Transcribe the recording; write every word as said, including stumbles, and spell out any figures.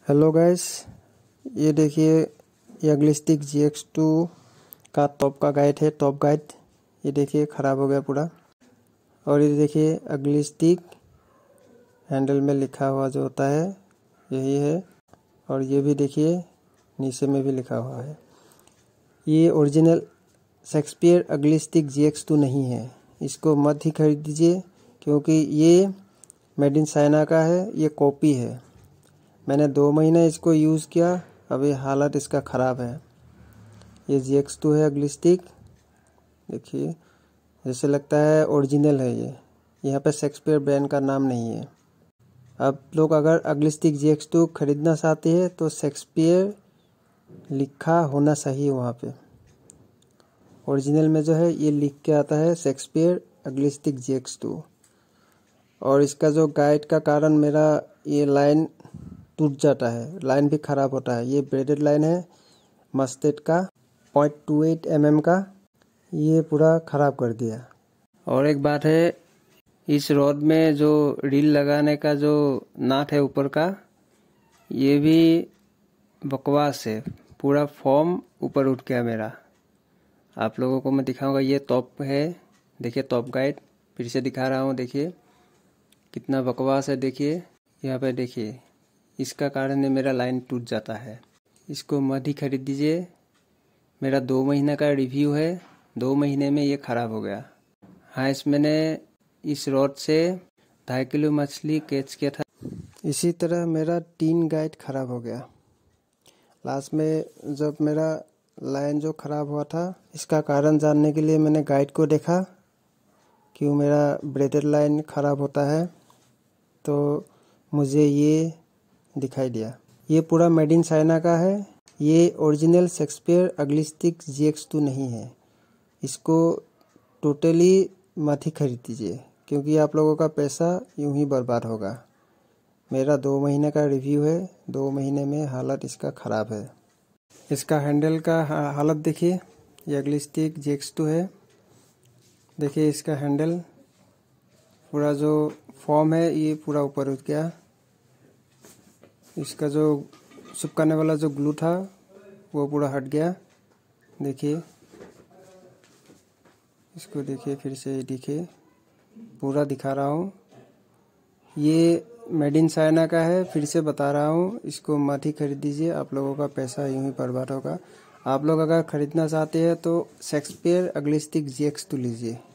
Hello guys, ये देखिए ये अग्लिस्टिक जी एक्स टू का टॉप का गाइड है। टॉप गाइड ये देखिए ख़राब हो गया पूरा। और ये देखिए अग्लिस्टिक हैंडल में लिखा हुआ जो होता है यही है। और ये भी देखिए नीचे में भी लिखा हुआ है। ये ओरिजिनल शेक्सपियर अग्लिस्टिक जी एक्स टू नहीं है, इसको मत ही खरीद दीजिए क्योंकि ये मेड इन चाइना का है, ये कॉपी है। मैंने दो महीने इसको यूज़ किया, अभी हालत इसका ख़राब है। ये जी एक्स टू है अग्लिस्टिक, देखिए जैसे लगता है ओरिजिनल है। ये यहाँ पे शेक्सपियर ब्रांड का नाम नहीं है। आप लोग अगर अग्लिस्टिक जी एक्स टू खरीदना चाहते हैं तो शेक्सपियर लिखा होना चाहिए वहाँ पे। ओरिजिनल में जो है ये लिख के आता है शेक्सपियर अग्लिस्टिक जी एक्स टू। और इसका जो गाइड का कारण मेरा ये लाइन टूट जाता है, लाइन भी ख़राब होता है। ये ब्रेडेड लाइन है मस्टेड का point two eight M M का, ये पूरा ख़राब कर दिया। और एक बात है, इस रॉड में जो रील लगाने का जो नाट है ऊपर का, ये भी बकवास है। पूरा फॉर्म ऊपर उठ गया मेरा। आप लोगों को मैं दिखाऊंगा। ये टॉप है, देखिए टॉप गाइड फिर से दिखा रहा हूँ। देखिए कितना बकवास है। देखिए यहाँ पे देखिए, इसका कारण है मेरा लाइन टूट जाता है। इसको मत ही खरीद दीजिए। मेरा दो महीने का रिव्यू है, दो महीने में ये ख़राब हो गया। हाँ, इस मैंने इस रॉड से ढाई किलो मछली कैच किया था। इसी तरह मेरा तीन गाइड ख़राब हो गया। लास्ट में जब मेरा लाइन जो ख़राब हुआ था, इसका कारण जानने के लिए मैंने गाइड को देखा क्यों मेरा ब्रेडेड लाइन ख़राब होता है, तो मुझे ये दिखाई दिया। ये पूरा मेड इन चाइना का है। ये ओरिजिनल शेक्सपियर अग्लिस्टिक जी एक्स टू नहीं है। इसको टोटली मत ही खरीद दीजिए क्योंकि आप लोगों का पैसा यूं ही बर्बाद होगा। मेरा दो महीने का रिव्यू है, दो महीने में हालत इसका ख़राब है। इसका हैंडल का हालत देखिए, ये अग्लिस्टिक जी एक्स टू है। देखिए इसका हैंडल पूरा जो फॉर्म है ये पूरा ऊपर उठ गया। इसका जो चिपकाने वाला जो ग्लू था वो पूरा हट गया। देखिए इसको देखिए, फिर से देखिए, पूरा दिखा रहा हूँ। ये मेड इन चाइना का है, फिर से बता रहा हूँ। इसको मत ही खरीद दीजिए, आप लोगों का पैसा यूं ही बर्बाद होगा। आप लोग अगर ख़रीदना चाहते हैं तो शेक्सपियर अग्लिस्टिक जी एक्स टू लीजिए।